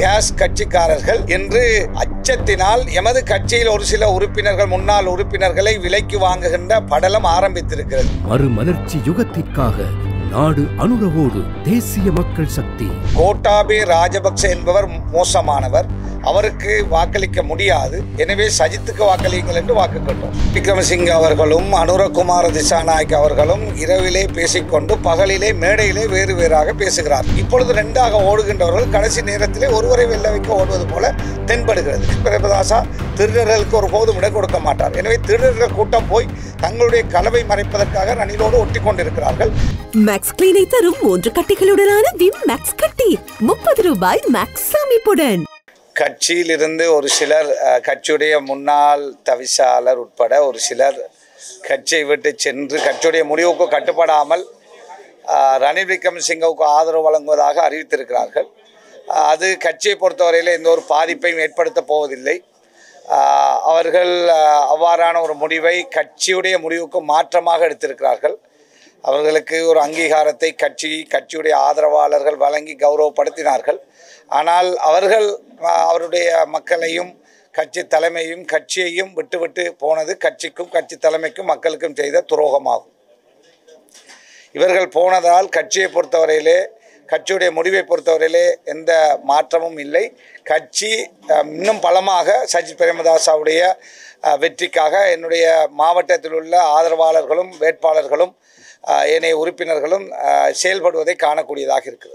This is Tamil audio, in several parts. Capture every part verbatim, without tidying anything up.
கேஸ் கட்சிக்காரர்கள் என்று அச்சத்தினால் எமது கட்சியில் ஒரு சில உறுப்பினர்கள் முன்னாள் உறுப்பினர்களை விலைக்கு வாங்குகின்ற படலம் ஆரம்பித்திருக்கிறது. மறுமலர்ச்சி யுகத்திற்காக நாடு அனுரவோடு தேசிய மக்கள் சக்தி. கோட்டாபே ராஜபக்ச என்பவர் மோசமானவர், அவருக்கு வாக்களிக்க முடியாது, எனவே சஜித்துக்கு வாக்களியுங்கள் என்று வாக்கு கேட்டோம். விக்ரமசிங்க அவர்களும் அனுரகுமார திசாநாயக் அவர்களும் இரவிலே பேசிக்கொண்டு பகலிலே மேடையிலே வேறு வேறாக பேசுகிறார். இப்பொழுது ரெண்டாக ஓடுகின்றவர்கள் கடைசி நேரத்திலே ஒருவரை வெல்ல வைக்க ஓடுவது போல தென்படுகிறது. பிரேமதாசா திருடர்களுக்கு ஒரு போதும் இடம் கொடுக்க மாட்டார். எனவே திருடர்கள் கூட்டம் போய் தங்களுடைய கலவை மறைப்பதற்காக ரணிலோடு ஒட்டி கொண்டிருக்கிறார்கள். மேக்ஸ் கிளீனை தரும் மூன்று கட்டிகளுடனான விம் மேக்ஸ் கட்டி முப்பது ரூபாய் மேக்ஸ் அமைப்புடன். கட்சியிலிருந்து ஒரு சிலர், கட்சியுடைய முன்னாள் தவிசாளர் உட்பட ஒரு சிலர் கட்சியை விட்டு சென்று கட்சியுடைய முடிவுக்கு கட்டுப்படாமல் ரணில் விக்ரமசிங்கவுக்கு ஆதரவு வழங்குவதாக அறிவித்திருக்கிறார்கள். அது கட்சியை பொறுத்தவரையில் எந்த ஒரு பாதிப்பையும் ஏற்படுத்தப் போவதில்லை. அவர்கள் அவ்வாறான ஒரு முடிவை கட்சியுடைய முடிவுக்கு மாற்றமாக எடுத்திருக்கிறார்கள். அவர்களுக்கு ஒரு அங்கீகாரத்தை கட்சி கட்சியுடைய ஆதரவாளர்கள் வழங்கி கௌரவப்படுத்தினார்கள். ஆனால் அவர்கள் அவருடைய மக்களையும் கட்சி தலைமையும் கட்சியையும் விட்டுவிட்டு போனது கட்சிக்கும் கட்சி தலைமைக்கும் மக்களுக்கும் செய்த துரோகமாகும். இவர்கள் போனதால் கட்சியை பொறுத்தவரையிலே கட்சியுடைய முடிவை பொறுத்தவரையிலே எந்த மாற்றமும் இல்லை. கட்சி இன்னும் பலமாக சஜித் பிரேமதாசாவுடைய வெற்றிக்காக என்னுடைய மாவட்டத்தில் உள்ள ஆதரவாளர்களும் வேட்பாளர்களும் ஏனைய உறுப்பினர்களும் செயல்படுவதை காணக்கூடியதாக இருக்கிறது.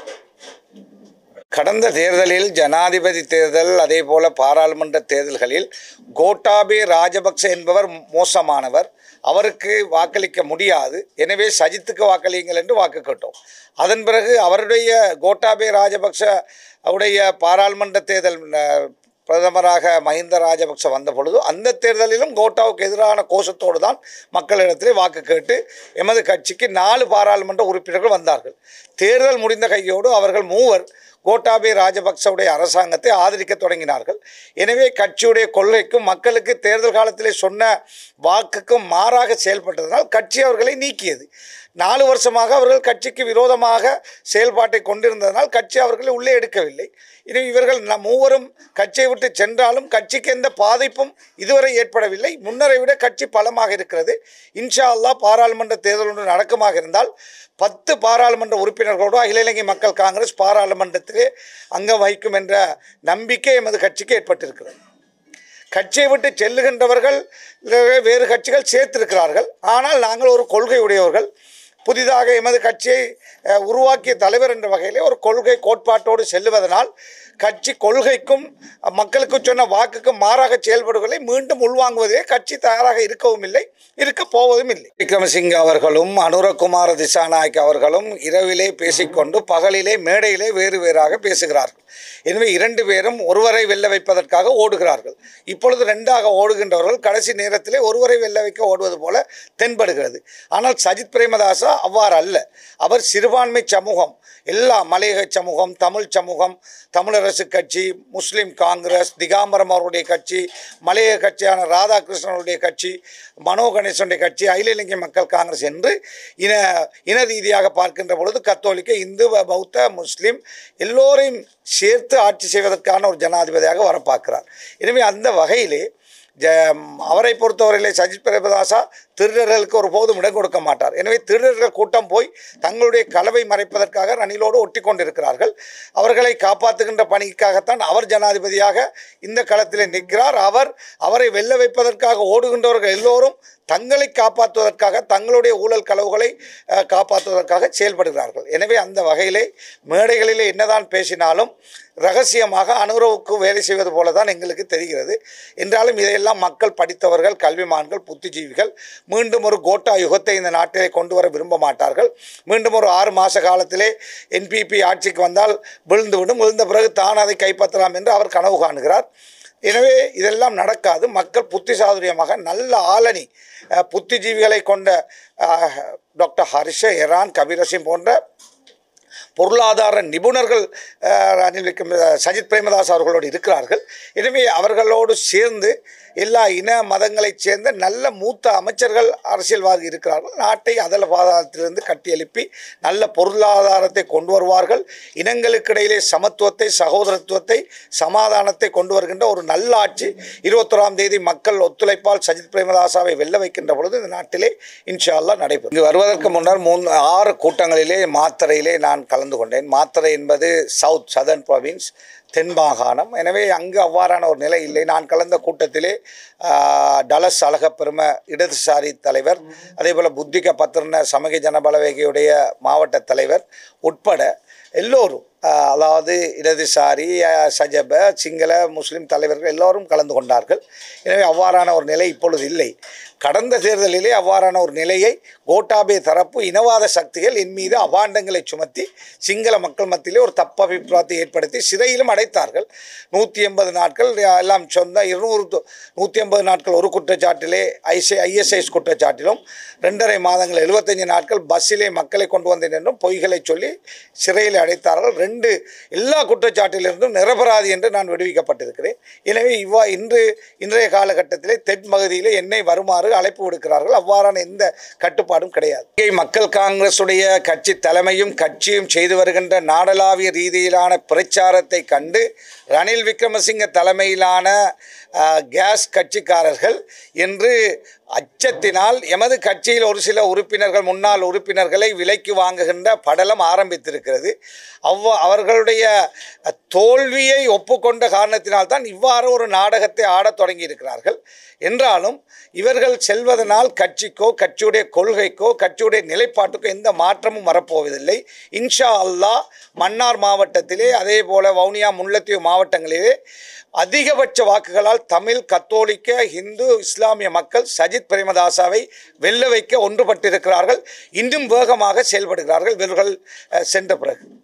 கடந்த தேர்தலில் ஜனாதிபதி தேர்தல் அதே போல பாராளுமன்ற தேர்தல்களில் கோட்டாபே ராஜபக்ச என்பவர் மோசமானவர், அவருக்கு வாக்களிக்க முடியாது, எனவே சஜித்துக்கு வாக்களியுங்கள் என்று வாக்கு கேட்டோம். அதன் பிறகு அவருடைய கோட்டாபே ராஜபக்ச உடைய பாராளுமன்ற தேர்தல் பிரதமராக மஹிந்த ராஜபக்ச வந்த பொழுது அந்த தேர்தலிலும் கோட்டாவுக்கு எதிரான கோஷத்தோடு தான் மக்களிடத்திலே வாக்கு கேட்டு எமது கட்சிக்கு நாலு பாராளுமன்ற உறுப்பினர்கள் வந்தார்கள். தேர்தல் முடிந்த கையோடு அவர்கள் மூவர் கோட்டாபே ராஜபக்சவுடைய அரசாங்கத்தை ஆதரிக்க தொடங்கினார்கள். எனவே கட்சியுடைய கொள்கைக்கும் மக்களுக்கு தேர்தல் காலத்திலே சொன்ன வாக்குக்கும் மாறாக செயல்பட்டதனால் கட்சி அவர்களை நீக்கியது. நாலு வருஷமாக அவர்கள் கட்சிக்கு விரோதமாக செயல்பாட்டை கொண்டிருந்ததனால் கட்சி அவர்களை உள்ளே எடுக்கவில்லை. எனவே இவர்கள் மூவரும் கட்சியை விட்டு சென்றாலும் கட்சிக்கு எந்த பாதிப்பும் இதுவரை ஏற்படவில்லை. முன்னரை விட கட்சி பலமாக இருக்கிறது. இன்ஷா அல்லாஹ் பாராளுமன்ற தேர்தல் ஒன்று நடக்குமாக இருந்தால் பத்து பாராளுமன்ற உறுப்பினர்களோடு அகில இலங்கை மக்கள் காங்கிரஸ் பாராளுமன்றத்திலே அங்கம் வகிக்கும் என்ற நம்பிக்கை எமது கட்சிக்கு ஏற்பட்டிருக்கிறது. கட்சியை விட்டு செல்லுகின்றவர்கள் வேறு கட்சிகள் சேர்த்திருக்கிறார்கள். ஆனால் நாங்கள் ஒரு கொள்கை உடையவர்கள், புதிதாக எமது கட்சியை உருவாக்கிய தலைவர் என்ற வகையிலே ஒரு கொள்கை கோட்பாட்டோடு செல்லுவதனால் கட்சி கொள்கைக்கும் மக்களுக்கு சொன்ன வாக்குக்கும் மாறாக செயல்படுவதை மீண்டும் உள்வாங்குவதே கட்சி தயாராக இருக்கவும் இல்லை, இருக்க போவதும் இல்லை. விக்ரமசிங்க அவர்களும் அனுரகுமார திசாநாயக் அவர்களும் இரவிலே பேசிக்கொண்டு பகலிலே மேடையிலே வேறு வேறாக பேசுகிறார்கள். எனவே இரண்டு பேரும் ஒருவரை வெல்ல வைப்பதற்காக ஓடுகிறார்கள். இப்பொழுது ரெண்டாக ஓடுகின்றவர்கள் கடைசி நேரத்திலே ஒருவரை வெல்ல வைக்க ஓடுவது போல தென்படுகிறது. ஆனால் சஜித் பிரேமதாசா அவ்வாறு அல்ல. அவர் சிறுபான்மை சமூகம், எல்லா மலையக சமூகம், தமிழ் சமூகம், தமிழரசு கட்சி, முஸ்லீம் காங்கிரஸ், திகாம்பரம் அவருடைய கட்சி, மலையக கட்சியான ராதாகிருஷ்ணனுடைய கட்சி, மனோ கணேசனுடைய கட்சி, அகில இலங்கை மக்கள் காங்கிரஸ் என்று இன இன ரீதியாக பார்க்கின்ற பொழுது கத்தோலிக்க, இந்து, பௌத்த, முஸ்லீம் எல்லோரையும் சேர்த்து ஆட்சி செய்வதற்கான ஒரு ஜனாதிபதியாக வர பார்க்கிறார். எனவே அந்த வகையிலே ஜ அவரை பொறுத்தவரையிலே சஜித் பிரேமதாசா திருடர்களுக்கு ஒரு போதும் இடம் கொடுக்க மாட்டார். எனவே திருடர்கள் கூட்டம் போய் தங்களுடைய கலவை மறைப்பதற்காக ரணிலோடு ஒட்டி கொண்டிருக்கிறார்கள். அவர்களை காப்பாற்றுகின்ற பணிக்காகத்தான் அவர் ஜனாதிபதியாக இந்த களத்திலே நிற்கிறார். அவர் அவரை வெல்ல வைப்பதற்காக ஓடுகின்றவர்கள் எல்லோரும் தங்களை காப்பாற்றுவதற்காக, தங்களுடைய ஊழல் களவுகளை காப்பாற்றுவதற்காக செயல்படுகிறார்கள். எனவே அந்த வகையிலே மேடைகளிலே என்னதான் பேசினாலும் ரகசியமாக அனுரவுக்கு வேலை செய்வது போல தான் எங்களுக்கு தெரிகிறது. என்றாலும் இதையெல்லாம் மக்கள் படித்தவர்கள், கல்விமான்கள், புத்திஜீவிகள் மீண்டும் ஒரு கோட்டா யுகத்தை இந்த நாட்டிலே கொண்டு வர விரும்ப மாட்டார்கள். மீண்டும் ஒரு ஆறு மாத காலத்திலே என்பிபி ஆட்சிக்கு வந்தால் விழுந்துவிடும், விழுந்த பிறகு தான் அதை கைப்பற்றலாம் என்று அவர் கனவு காணுகிறார். எனவே இதெல்லாம் நடக்காது. மக்கள் புத்தி சாதுரியமாக நல்ல ஆளணி புத்திஜீவிகளை கொண்ட டாக்டர் ஹரிஷ எரான் கபீரசிங் போன்ற பொருளாதார நிபுணர்கள் ரணில் விக்ரம் சஜித் பிரேமதாஸ் அவர்களோடு இருக்கிறார்கள். எனவே அவர்களோடு சேர்ந்து எல்லா இன மதங்களைச் சேர்ந்த நல்ல மூத்த அமைச்சர்கள் அரசியல்வாதி இருக்கிறார்கள். நாட்டை அதல பாதாளத்திலிருந்து கட்டியெழுப்பி நல்ல பொருளாதாரத்தை கொண்டு வருவார்கள். இனங்களுக்கிடையிலே சமத்துவத்தை, சகோதரத்துவத்தை, சமாதானத்தை கொண்டு வருகின்ற ஒரு நல்ல ஆட்சி இருபத்தொராம் தேதி மக்கள் ஒத்துழைப்பால் சஜித் பிரேமதாசாவை வெல்ல வைக்கின்ற பொழுது இந்த நாட்டிலே இன்ஷா அல்லாஹ் நடைபெறும். இங்கு வருவதற்கு முன்னர் மூன்று ஆறு கூட்டங்களிலே மாத்தறையிலே நான் கலந்து கொண்டேன். மாத்தறை என்பது சவுத் சதர்ன் ப்ராவின்ஸ், தென் மாகாணம். எனவே அங்கு அவ்வாறான ஒரு நிலை இல்லை. நான் கலந்த கூட்டத்திலே டலஸ் அழகப்பெரும இடதுசாரி தலைவர், அதே போல் புத்திக பத்திரன சமக ஜனபலவேகையுடைய மாவட்ட தலைவர் உட்பட எல்லோரும், அதாவது இடதுசாரி, சஜப, சிங்கள, முஸ்லீம் தலைவர்கள் எல்லோரும் கலந்து கொண்டார்கள். எனவே அவ்வாறான ஒரு நிலை இப்பொழுது இல்லை. கடந்த தேர்தலிலே அவ்வாறான ஒரு நிலையை கோட்டாபே தரப்பு இனவாத சக்திகள் என் மீது அபாண்டங்களை சுமத்தி சிங்கள மக்கள் மத்தியிலே ஒரு தப்பபிப்பிராயத்தை ஏற்படுத்தி சிறையிலும் அடைத்தார்கள். நூற்றி எண்பது நாட்கள் எல்லாம் சொந்த இருநூறு நூற்றி எண்பது நாட்கள் ஒரு குற்றச்சாட்டிலே ஐசி ஐஎஸ்ஐஎஸ் குற்றச்சாட்டிலும் ரெண்டரை மாதங்கள் எழுபத்தஞ்சு நாட்கள் பஸ்ஸிலே மக்களை கொண்டு வந்தேன் என்றும் பொய்களை சொல்லி சிறையில் அடைத்தார்கள். ரெண்டு எல்லா குற்றச்சாட்டிலிருந்தும் நிரபராதி என்று நான் விடுவிக்கப்பட்டிருக்கிறேன். எனவே இவ்வா இன்று இன்றைய காலகட்டத்திலே தென் பகுதியிலே என்னை வருமாறு அழைப்பு விடுக்கிறார்கள். அவ்வாறான எந்த கட்டுப்பாடும் கிடையாது. மக்கள் காங்கிரசுடைய கட்சி தலைமையும் கட்சியும் செய்து வருகின்ற நாடளாவிய ரீதியிலான பிரச்சாரத்தை கண்டு ரணில் விக்ரமசிங்க தலைமையிலான கேஸ் கட்சிக்காரர்கள் என்று அச்சத்தினால் எமது கட்சியில் ஒரு சில உறுப்பினர்கள், முன்னாள் உறுப்பினர்களை விலைக்கு வாங்குகின்ற படலம் ஆரம்பித்திருக்கிறது. அவ்வ அவர்களுடைய தோல்வியை ஒப்புக்கொண்ட காரணத்தினால்தான் இவ்வாறு ஒரு நாடகத்தை ஆடத் தொடங்கி இருக்கிறார்கள். என்றாலும் இவர்கள் செல்வதனால் கட்சிக்கோ, கட்சியுடைய கொள்கைக்கோ, கட்சியுடைய நிலைப்பாட்டுக்கோ எந்த மாற்றமும் வரப்போவதில்லை. இன்ஷா அல்லாஹ் மன்னார் மாவட்டத்திலே, அதே போல வவுனியா, முல்லைத்தீவு மாவட்டங்களிலே அதிகபட்ச வாக்குகளால் தமிழ், கத்தோலிக்க, இந்து, இஸ்லாமிய மக்கள் சஜித் பிரேமதாசாவை வெல்ல வைக்க ஒன்றுபட்டிருக்கிறார்கள். இன்னும் வேகமாக செயல்படுகிறார்கள் இவர்கள் சென்ற பிறகு.